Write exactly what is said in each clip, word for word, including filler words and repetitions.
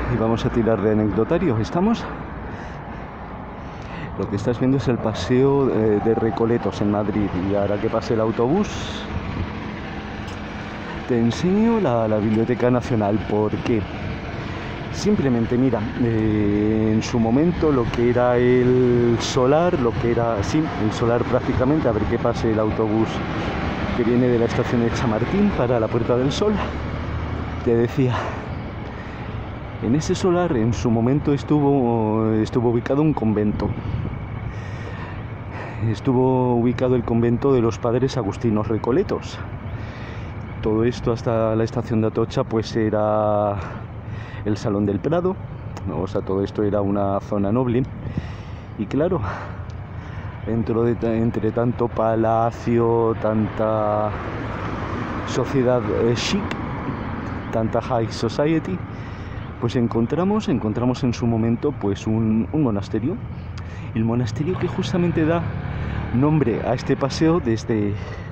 y vamos a tirar de anecdotario. ¿Estamos? Lo que estás viendo es el paseo de, de Recoletos en Madrid, y ahora que pase el autobús te enseño la, la Biblioteca Nacional. ¿Por qué? Simplemente mira, eh, en su momento lo que era el solar, lo que era, sí, el solar prácticamente, a ver que pase el autobús que viene de la estación de Chamartín para la Puerta del Sol. Te decía, en ese solar en su momento estuvo, estuvo ubicado un convento. Estuvo ubicado el convento de los padres agustinos recoletos. Todo esto hasta la estación de Atocha pues era el Salón del Prado, ¿no? O sea, todo esto era una zona noble. Y claro, dentro de, entre tanto palacio, tanta sociedad eh, chic, tanta high society, pues encontramos, encontramos en su momento pues un, un monasterio. El monasterio que justamente da nombre a este paseo desde,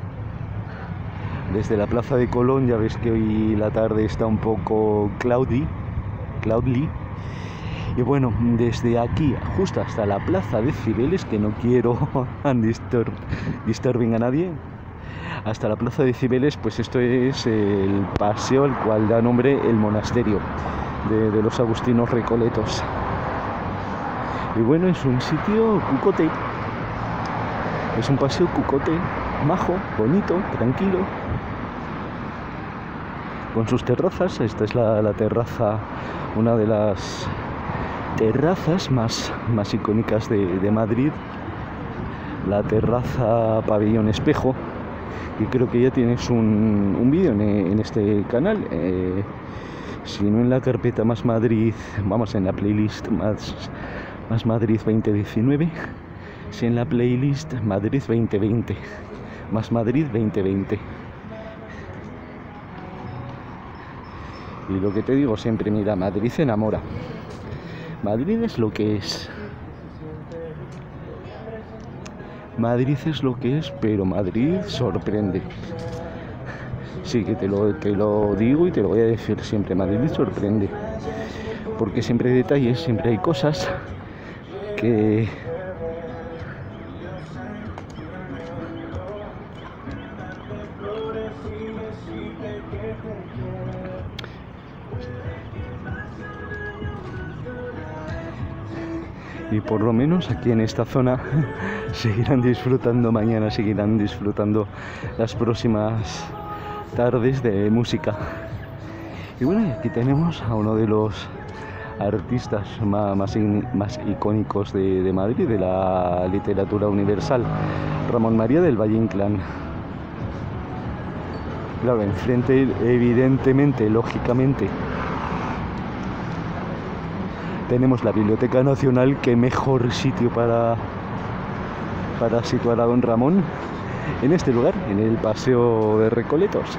desde la Plaza de Colón. Ya ves que hoy la tarde está un poco cloudy, cloudly. Y bueno, desde aquí justo hasta la Plaza de Cibeles, que no quiero disturb, disturbing a nadie, hasta la Plaza de Cibeles, pues esto es el paseo al cual da nombre el monasterio de, de los agustinos recoletos. Y bueno, es un sitio cucote, es un paseo cucote, majo, bonito, tranquilo, con sus terrazas. Esta es la, la terraza, una de las terrazas más, más icónicas de, de Madrid, la terraza Pabellón Espejo, y creo que ya tienes un, un vídeo en, en este canal, eh, si no en la carpeta Más Madrid, vamos, en la playlist Más, más Madrid veinte diecinueve, si en la playlist Madrid veinte veinte, Más Madrid veinte veinte. Y lo que te digo siempre, mira, Madrid enamora. Madrid es lo que es. Madrid es lo que es, pero Madrid sorprende. Sí, que te lo, te lo digo y te lo voy a decir siempre. Madrid sorprende. Porque siempre hay detalles, siempre hay cosas que... Y por lo menos aquí en esta zona seguirán disfrutando mañana, seguirán disfrutando las próximas tardes de música. Y bueno, y aquí tenemos a uno de los artistas más, más, más icónicos de, de Madrid, de la literatura universal, Ramón María del Valle Inclán. Claro, enfrente, evidentemente, lógicamente, tenemos la Biblioteca Nacional. Qué mejor sitio para, para situar a don Ramón en este lugar, en el paseo de Recoletos.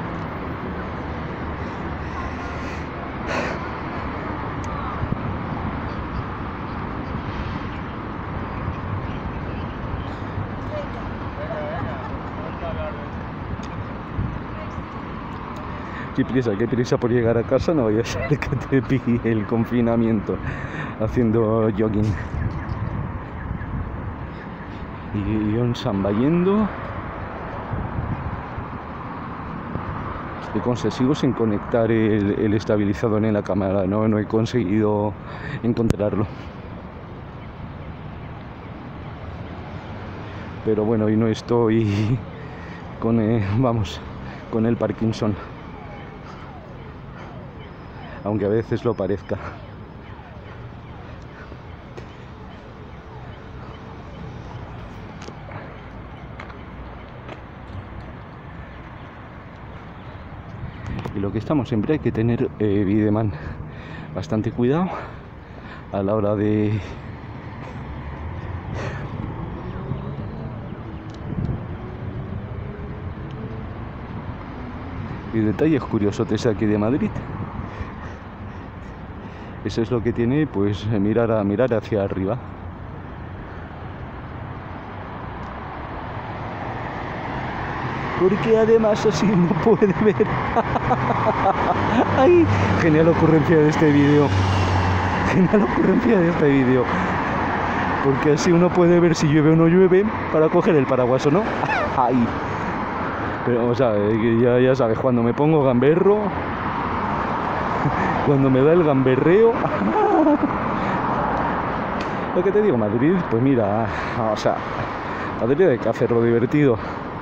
Qué prisa, qué prisa por llegar a casa, no vaya a ser que te pille el confinamiento haciendo jogging. Y yo en Samba yendo. Y con sigo sin conectar el, el estabilizador en la cámara, no, no he conseguido encontrarlo. Pero bueno, hoy no estoy con, eh, vamos, con el Parkinson, aunque a veces lo parezca. Y lo que estamos, siempre hay que tener eh, Videman bastante cuidado a la hora de y detalles curiosos de aquí de Madrid. Eso es lo que tiene, pues mirar a mirar hacia arriba. Porque además así no puede ver. ¡Ay! Genial ocurrencia de este vídeo. genial ocurrencia de este vídeo. Porque así uno puede ver si llueve o no llueve para coger el paraguas o no. Ay. Pero, o sea, ya, ya sabes, cuando me pongo gamberro, cuando me da el gamberreo, lo que te digo, Madrid, pues mira, o sea, Madrid hay que hacerlo divertido.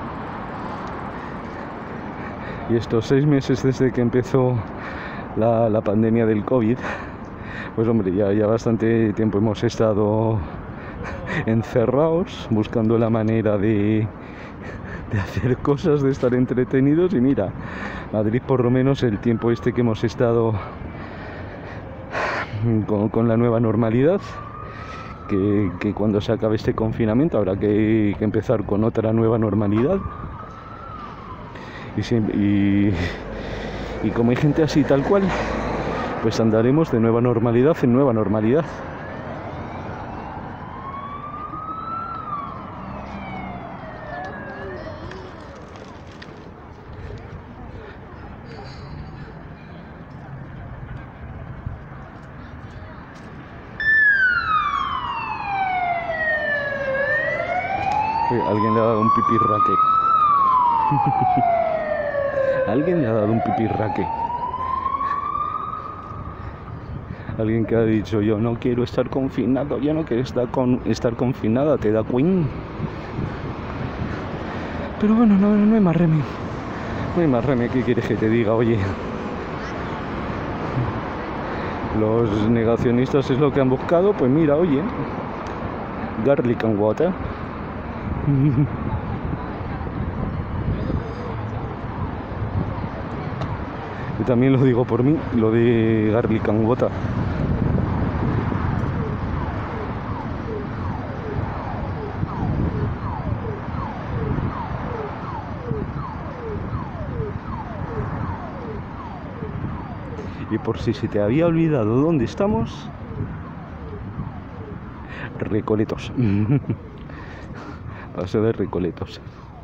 Y estos seis meses desde que empezó la, la pandemia del COVID, pues hombre, ya, ya bastante tiempo hemos estado encerrados, buscando la manera de, de hacer cosas, de estar entretenidos. Y mira, Madrid, por lo menos el tiempo este que hemos estado con, con la nueva normalidad, que, que cuando se acabe este confinamiento habrá que, que empezar con otra nueva normalidad. Y, y, y como hay gente así tal cual, pues andaremos de nueva normalidad en nueva normalidad. Alguien le ha dado un pipirraque. Alguien le ha dado un pipirraque. Alguien que ha dicho: yo no quiero estar confinado, yo no quiero estar, con, estar confinada, te da queen. Pero bueno, no, no hay más remedio. No hay más remedio. ¿Qué quieres que te diga? Oye, los negacionistas es lo que han buscado. Pues mira, oye, garlic and water. Yo también lo digo por mí, lo de garlic and water. Y por si se te había olvidado dónde estamos, Recoletos. Paseo de Recoletos.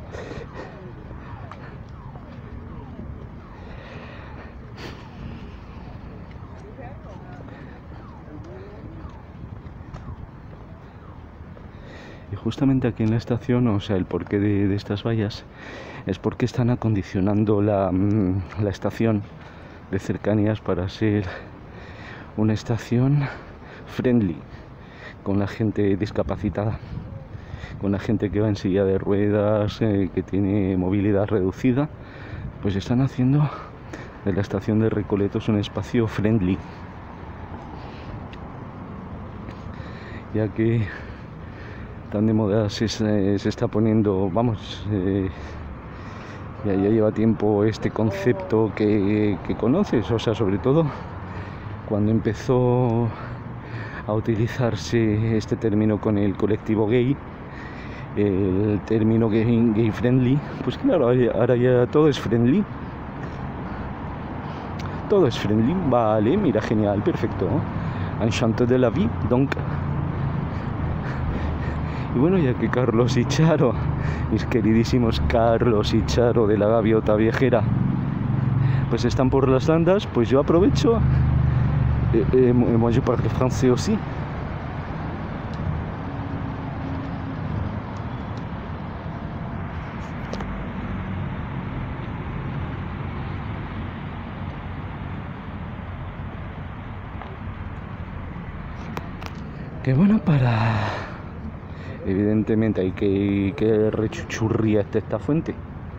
Y justamente aquí en la estación, o sea, el porqué de, de estas vallas es porque están acondicionando la, la estación de cercanías para ser una estación friendly con la gente discapacitada, con la gente que va en silla de ruedas, eh, que tiene movilidad reducida. Pues están haciendo de la estación de Recoletos un espacio friendly, ya que tan de moda se, se está poniendo, vamos, eh, ya, ya lleva tiempo este concepto que, que conoces, o sea, sobre todo cuando empezó a utilizarse este término con el colectivo gay, el término gay, gay friendly, pues claro, ahora ya todo es friendly. Todo es friendly, vale, mira, genial, perfecto. Enchanté de la vie, donc. Y bueno, ya que Carlos y Charo, mis queridísimos Carlos y Charo de la Gaviota Viajera, pues están por las andas, pues yo aprovecho. Et, et moi je parle français aussi. Que bueno, para... Evidentemente hay que, que rechuchurría esta, esta fuente.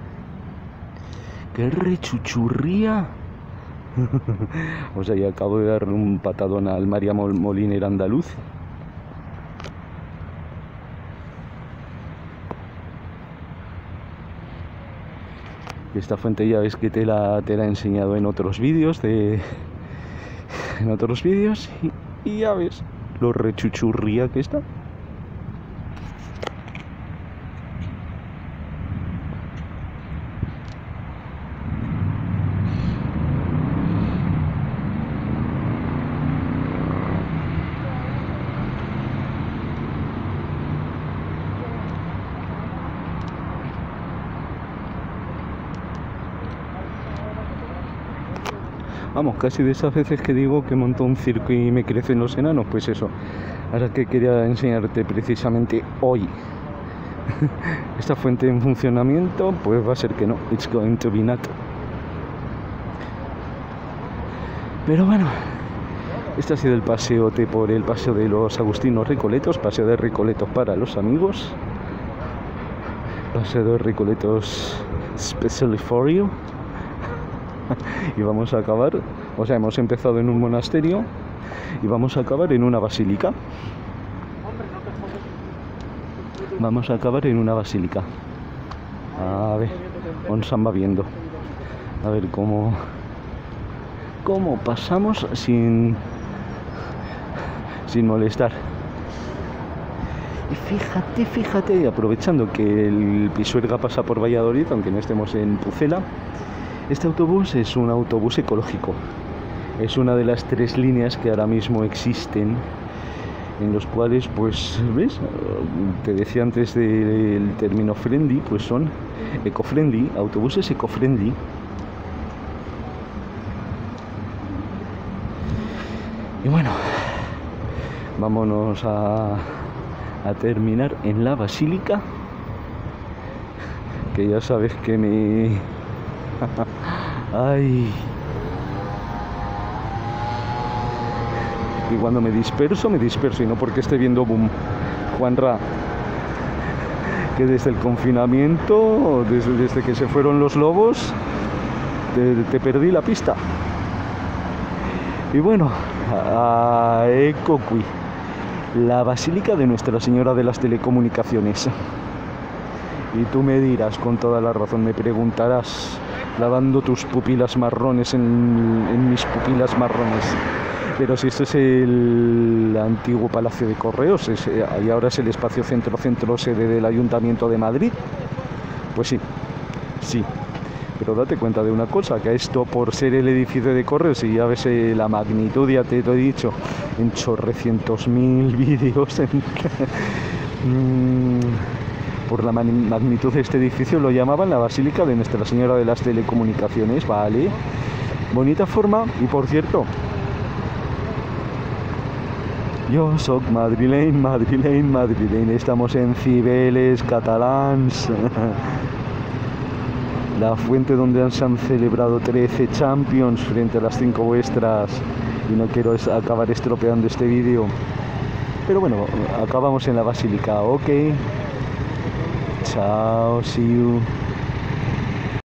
Que rechuchurría. O sea, ya acabo de darle un patadón al María Moliner andaluz. Esta fuente ya ves que te la, te la he enseñado en otros vídeos de en otros vídeos y, y ya ves lo rechuchurría que está. Vamos, casi de esas veces que digo que monto un circo y me crecen los enanos, pues eso. Ahora que quería enseñarte precisamente hoy esta fuente en funcionamiento, pues va a ser que no, it's going to be not. Pero bueno, este ha sido el paseote por el paseo de los Agustinos Recoletos, paseo de Recoletos para los amigos, paseo de Recoletos specially for you. Y vamos a acabar, o sea, hemos empezado en un monasterio y vamos a acabar en una basílica. Vamos a acabar en una basílica. A ver, ons va viendo. A ver cómo, cómo pasamos sin, sin molestar. Y fíjate, fíjate, aprovechando que el Pisuerga pasa por Valladolid, aunque no estemos en Pucela, este autobús es un autobús ecológico. Es una de las tres líneas que ahora mismo existen, en los cuales, pues, ¿ves? Te decía antes del término friendly, pues son eco-friendly, autobuses eco-friendly. Y bueno, vámonos a, a terminar en la basílica, que ya sabes que me... Ay... Y cuando me disperso, me disperso, y no porque esté viendo boom. Juanra, que desde el confinamiento, desde, desde que se fueron los lobos, te, te perdí la pista. Y bueno, a Ecocui, la Basílica de Nuestra Señora de las Telecomunicaciones. Y tú me dirás, con toda la razón, me preguntarás, lavando tus pupilas marrones en, en mis pupilas marrones. Pero si esto es el antiguo Palacio de Correos, es, y ahora es el espacio centro centro sede del Ayuntamiento de Madrid, pues sí, sí. Pero date cuenta de una cosa, que esto, por ser el edificio de Correos, y ya ves eh, la magnitud, ya te lo he dicho, en chorrecientos mil vídeos, en, por la magnitud de este edificio, lo llamaban la Basílica de Nuestra Señora de las Telecomunicaciones, ¿vale? Bonita forma, y por cierto, yo soy madrileño, madrileño, madrileño. Estamos en Cibeles, catalans. La fuente donde se han celebrado trece Champions frente a las cinco vuestras. Y no quiero acabar estropeando este vídeo. Pero bueno, acabamos en la basílica, ok. Chao, see you.